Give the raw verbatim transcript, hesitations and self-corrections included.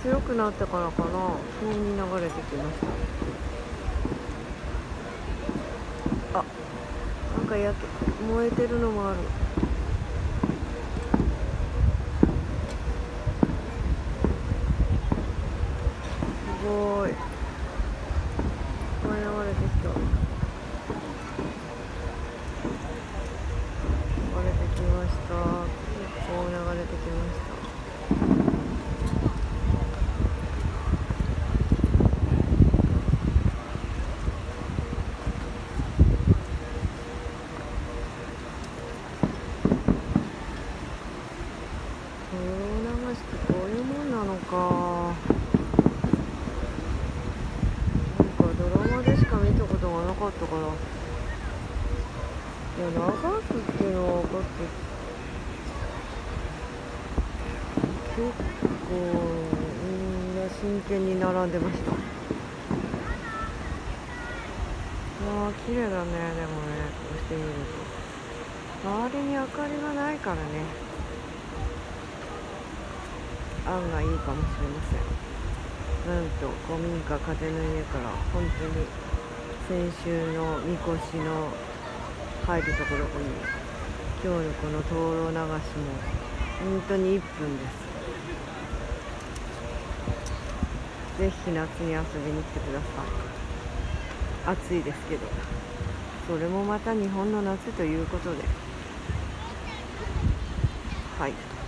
強くなったからかな、急に流れてきました。あ、なんか焼け燃えてるのもある。すごい、いっぱい流れてきた。流れてきました。結構流れてきました。流してこういうもんなのか。なんかドラマでしか見たことがなかったから。いや、流すっていうのは分かって結構みんな真剣に並んでました。まあ綺麗だね。でもね、こうしてみると周りに明かりがないからね、案がいいかもしれません。なんと古民家風の家から本当に先週のみこしの入るところに今日のこの灯籠流しも本当にいっぷんです。ぜひ夏に遊びに来てください。暑いですけど、それもまた日本の夏ということで、はい。